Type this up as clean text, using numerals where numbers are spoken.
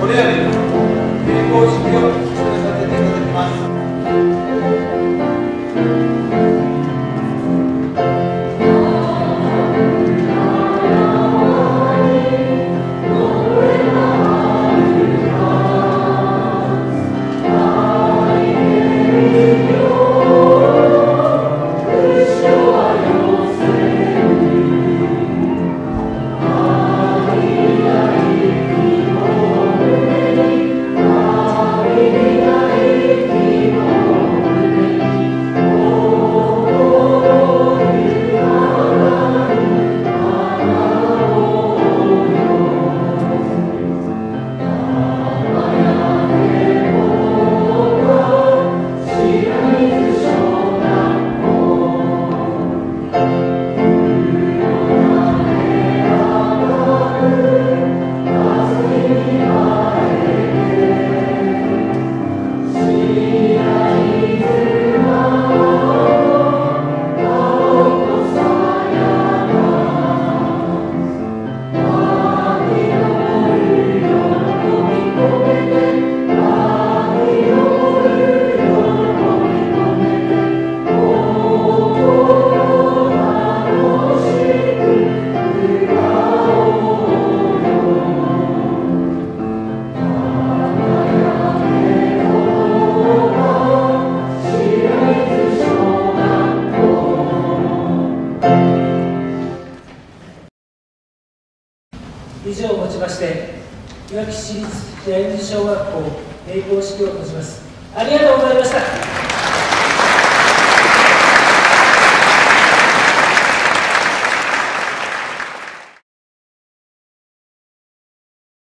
これらに並行式を進めさせていただきます。 以上をもちまして、いわき市立平泉小学校閉校式を閉じます。ありがとうございました。